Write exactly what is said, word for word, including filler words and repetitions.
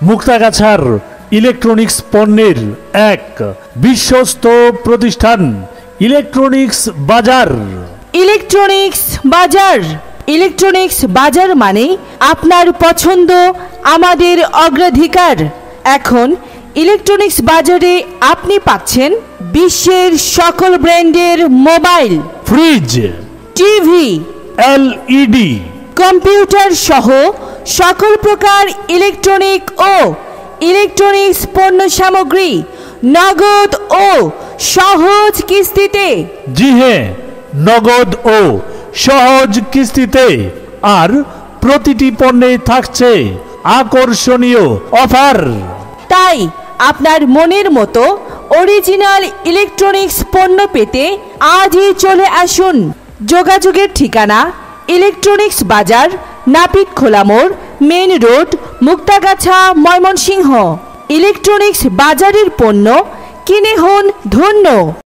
মুক্তাগাছার electronics পণ্যের এক বিশ্বস্ত প্রতিষ্ঠান ইলেকট্রনিক্স বাজার। ইলেকট্রনিক্স বাজার ইলেকট্রনিক্স বাজার মানে আপনার পছন্দ আমাদের অগ্রাধিকার। এখন ইলেকট্রনিক্স বাজারে আপনি পাচ্ছেন বিশ্বের সকল ব্র্যান্ডের mobile, fridge, TV, LED, computer সহ সকল প্রকার ইলেকট্রনিক ও ইলেকট্রনিক্স পণ্য সামগ্রী নগদ ও সহজ কিস্তিতে। জি হ্যাঁ, নগদ ও সহজ কিস্তিতে। আর প্রতিটি পণ্যে থাকছে আকর্ষণীয় অফার। তাই আপনার মনের মতো অরিজিনাল ইলেকট্রনিক্স পণ্য পেতে আজই চলে আসুন। যোগাযোগের ঠিকানা ইলেকট্রনিক্স বাজার, নাপিত খোলা মোড়, main road, Muktagachha, Mymensingh. Electronics বাজারের পণ্য কিনে হন ধন্য।